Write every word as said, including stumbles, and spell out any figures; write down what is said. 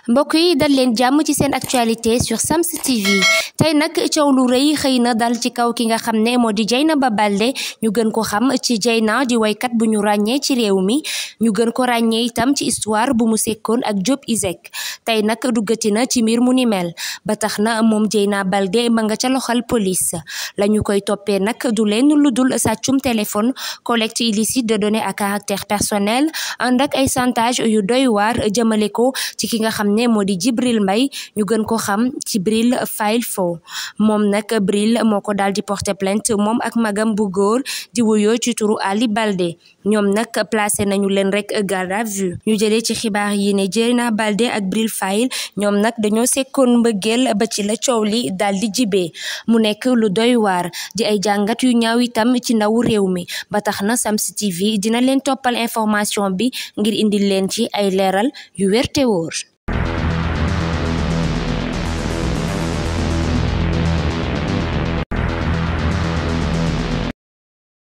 mbokk yi dal leen jàmm ci seen actualité sur Sams T V tey nag coow lu rëy xëy na dal ci kaw ki nga xam ne moo di Dieynaba Baldé ñu gën ko xam ci Dieyna di waykat bu ñu ràññee ci réew mi ñu gën ko ràññee itam ci histoire bu mu sekkoon ak Diop Iseg tey nag duggati na ci mbir mu ni mel ba tax na moom Dieynaba Baldé ma nga ca loxal police la ñu koy toppee nag du leen lu dul sàccum téléphone collecte illicite de données à caractère personnel ànd ak ay chantage yu doy waar jëmale ko ci ki nga xam ne moo di Djibril Mbaye ñu gën ko xam ci Bril File Faux moom nag Bril moo ko daal di porter plainte moom ak magam bu góor di wuyoo ci turu Ali Baldé ñoom nag placé nañu leen rek garde à vue ñu jëlee ci xibaar yi ne Dieynaba Baldé ak Bril File ñoom nag dañoo sekkoon mbëggeel ba ci la coow li daal di jibee mu nekk lu doy waar di ay jàngat yu ñaaw itam ci ndawu réew mi ba tax na Sams T V dina leen toppal information bi ngir indil leen ci ay leeral yu wér te wóor